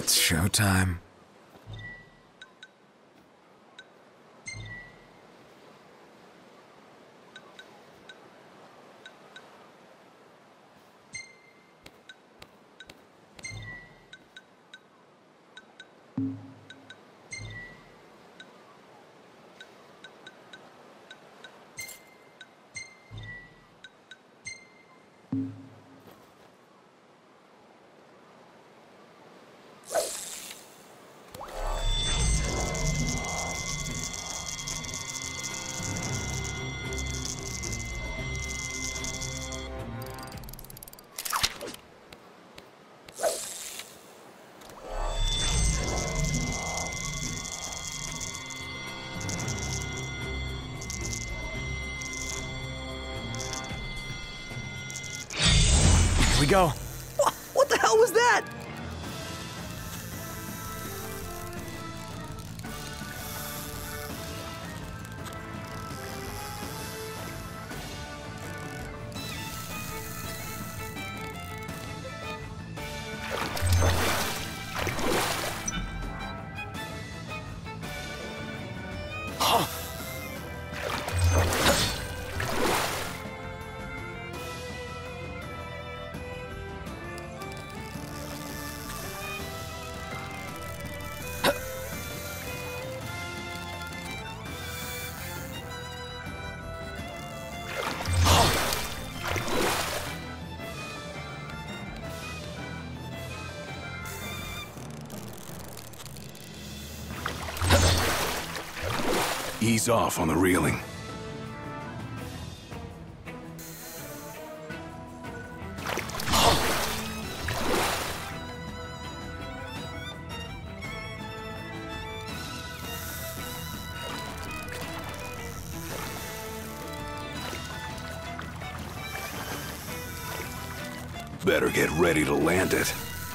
It's showtime. Here we go. What the hell was that? Ease off on the reeling. Better get ready to land it.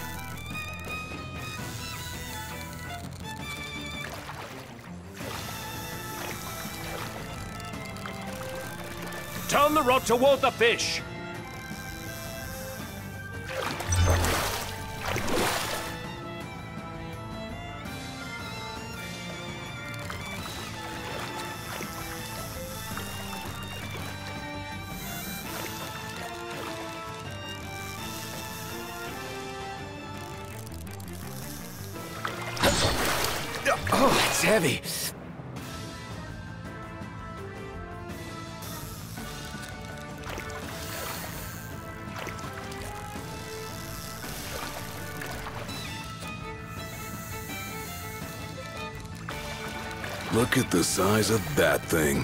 Turn the rod toward the fish. Oh, it's heavy. Look at the size of that thing.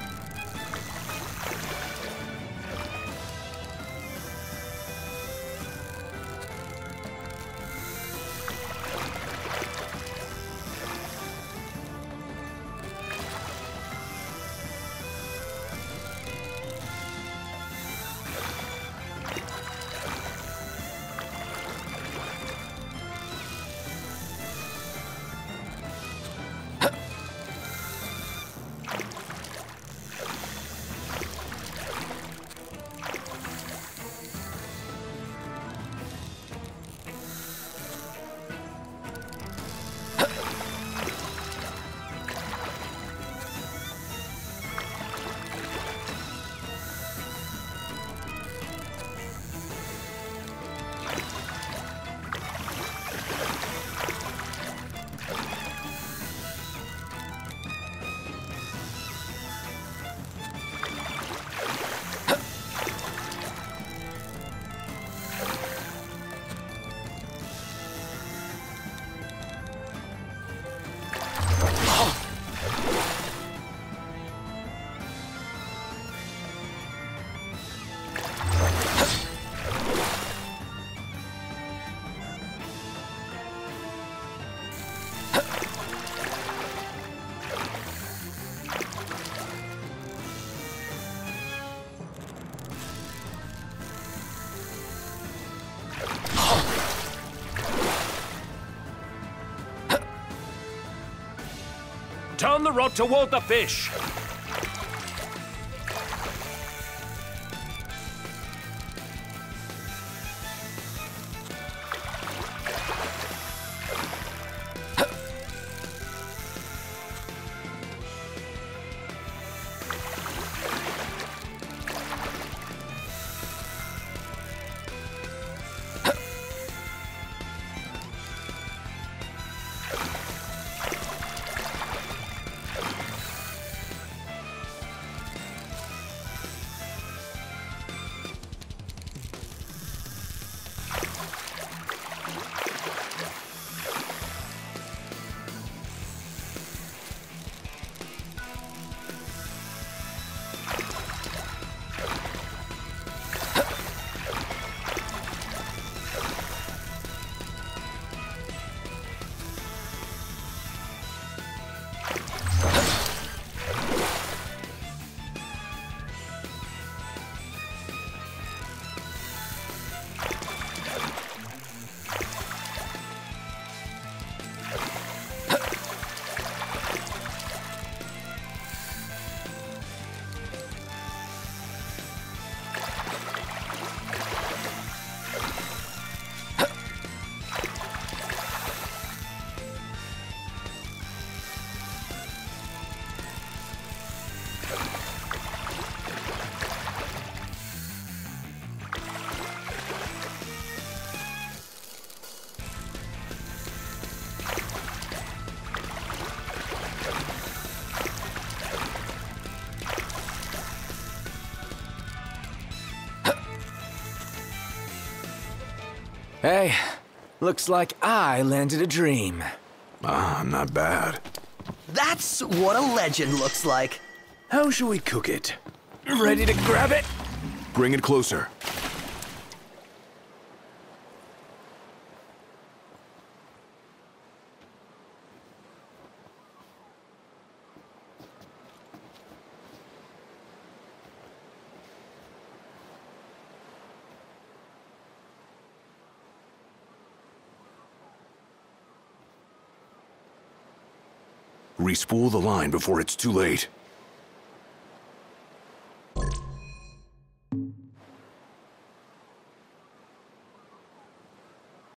Turn the rod toward the fish. Hey, looks like I landed a dream. Ah, not bad. That's what a legend looks like. How shall we cook it? Ready to grab it? Bring it closer. Respool the line before it's too late.